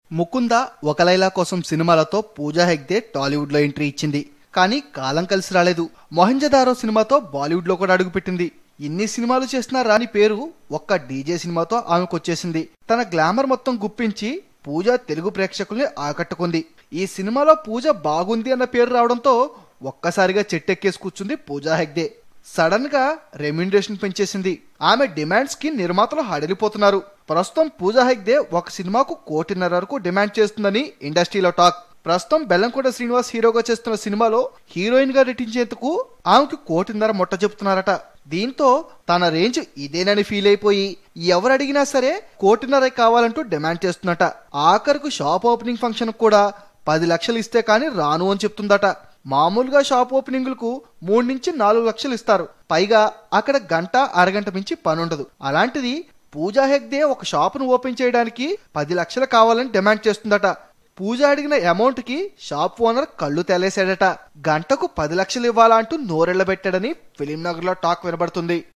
ముకుంద ఒక లైలా కోసం సినిమాలతో పూజా హెగ్డే టాలీవుడ్ లో ఎంట్రీ ఇచ్చింది. కానీ కాలం కలిసి రాలేదు. మొహంజదారో సినిమాతో బాలీవుడ్ లో కూడా అడుగుపెట్టింది. ఇన్ని సినిమాలు చేసినా రాని పేరు ఒక్క డీజే సినిమాతో ఆమెకొచ్చేసింది. తన గ్లామర్ మొత్తం గుప్పించి పూజ తెలుగు ప్రేక్షకుల్ని ఆకట్టుకుంది. ఈ సినిమాలో పూజ బాగుంది అన్న పేరు రావడంతో ఒక్కసారిగా చెట్టెక్కేసి కూర్చుంది పూజా హెగ్డే. సడన్ గా రెమ్యునరేషన్ పెంచేసింది. ఆమె డిమాండ్స్ కి నిర్మాతలు హడలిపోతున్నారు. ప్రస్తుతం పూజా హెగ్డే ఒక సినిమాకు 1.5 కోటి వరకు డిమాండ్ చేస్తుందని ఇండస్ట్రీలో టాక్. ప్రస్తుతం బెల్లంకొండ శ్రీనివాస్ హీరోగా చేస్తున్న సినిమాలో హీరోయిన్ గా నటించేందుకు ఆమెకు 1.5 కోటి మొట్ట చెబుతున్నారట. దీంతో తన రేంజ్ ఇదేనని ఫీల్ అయిపోయి ఎవరు అడిగినా సరే 1.5 కోటి కావాలంటూ డిమాండ్ చేస్తున్నట. ఆఖరుకు షాప్ ఓపెనింగ్ ఫంక్షన్ కూడా 10 లక్షలు ఇస్తే కానీ రాను అని చెప్తుందట. మామూలుగా షాప్ ఓపెనింగ్లకు 3 నుంచి 4 లక్షలు ఇస్తారు. పైగా అక్కడ గంట అరగంట మించి పని ఉండదు. అలాంటిది పూజా హెగ్డే ఒక షాపును ఓపెన్ చేయడానికి 10 లక్షలు కావాలని డిమాండ్ చేస్తుందట. పూజ అడిగిన అమౌంట్ కి షాప్ ఓనర్ కళ్ళు తెలేసాడట. గంటకు 10 లక్షలు ఇవ్వాలా అంటూ నోరెళ్లబెట్టాడని ఫిలిం నగర్ లో టాక్ వినబడుతుంది.